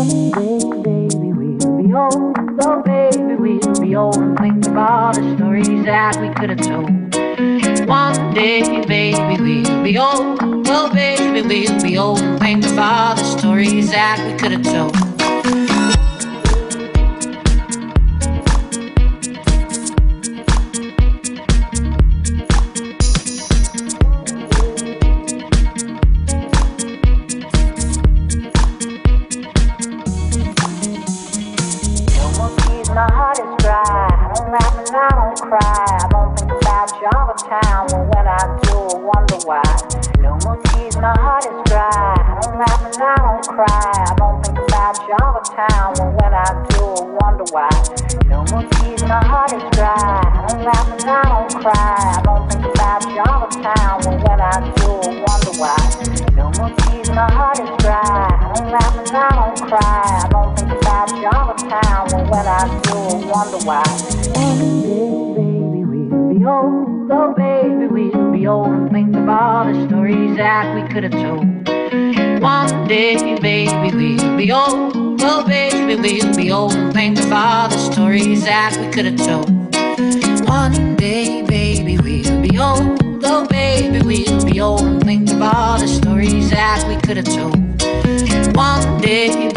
baby, we'll be old. Oh, baby, we'll be old and think of all the stories that we could have told. One day, baby, we'll be old. Oh, baby, we'll be old and think of all the stories that we could have told. My heart is dry. I don't laugh and I don't cry. I don't think about Java Town, but when I do, I wonder why. No more tears, my heart is dry. I don't laugh and I don't cry. I don't think about Java Town, but when I do, I wonder why. No more tears, my heart is dry. I don't laugh and I don't cry. I don't think about Java Town, but when I do, I wonder why. No more tears, my heart is dry. I don't laugh and I don't cry. I don't think about Java Town, but when I do, I wonder why. Baby, we'll be old. Oh, baby, we'll be old and think of all the stories that we could have told. One day, baby, we'll be old. Oh, baby, we'll be old and think of all the stories that we could have told. One day, baby, we'll be old. Oh, baby, we'll be old and think of all the stories that we could have told. One day,